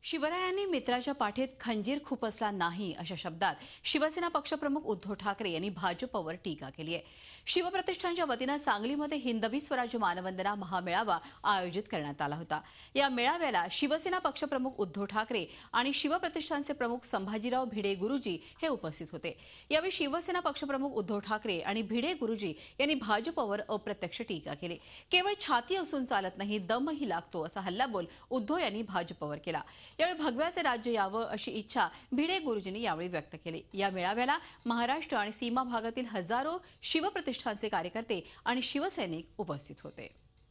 शिवरायांनी मित्राच्या पाठीत खंजीर खुपसला नाही अशा शब्दात शिवसेना पक्षप्रमुख उद्धव ठाकरे यांनी भाजपवर टीका केली आहे। शिवप्रतिष्ठानच्या वतीनं सांगलीमध्ये हिंदवी स्वराज्य मानवंदना महामेळावा आयोजित करण्यात आला होता। या मेळाव्याला शिवसेना पक्षप्रमुख उद्धव ठाकरे आणि शिवप्रतिष्ठानचे प्रमुख संभाजीराव भिडे गुरुजी हे उपस्थित होते। यावेळी शिवसेना पक्षप्रमुख उद्धव ठाकरे आणि भिडे गुरुजी यांनी भाजपवर अप्रत्यक्ष टीका केली। केवळ छाती असून चालत नाही, दमही लागतो असा हल्लाबोल उद्धव यांनी भाजपवर केला। यावेळी भगव्याचे राज्य यावं अशी इच्छा भिडे गुरुजींनी यावेळी व्यक्त केली। या मेळाव्याला महाराष्ट्र आणि सीमा भागातील हजारो शिवप्रतिष्ठानचे कार्यकर्ते आणि शिवसैनिक उपस्थित होते।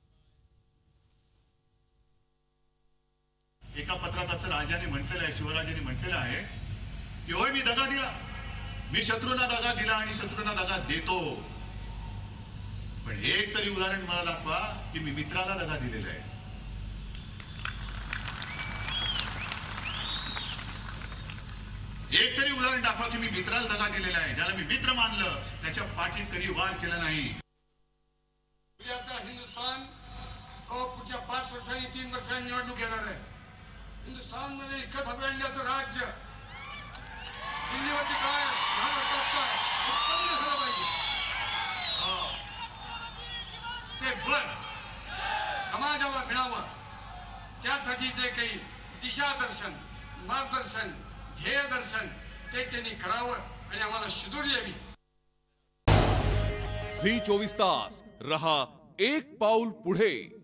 एका पत्रात असं राजाने म्हटलेलं आहे, शिवराजांनी म्हटलेलं आहे की होय मी दगा दिला, मी शत्रूंना दगा दिला आणि शत्रूंना दगा देतो, पण एक तरी उदाहरण मला दाखवा की मी मित्राला दगा दिलेला आहे। एक तरी उदाहरण दाखवा की मी मित्राला दगा दिलेला आहे, ज्याला मी मित्र मानलं त्याच्या पाठीत कधी वार केला नाही। उद्याचा हिंदुस्थान पुढच्या 5 वर्षांनी 3 वर्षांनी निवडणूक येणार आहे। हिंदुस्थान मध्ये इतकं भगव्यांचं राज्य दिल्लीवरती काय महाराष्ट्रात काय उत्पन्न झालं पाहिजे, ते बळ समाजाला मिळावं, त्यासाठी जे काही दिशादर्शन, मार्गदर्शन, ध्येय दर्शन ते त्यांनी करावं आणि आम्हाला शिदोरी यावी। झी 24 तास रहा एक पाऊल पुढे।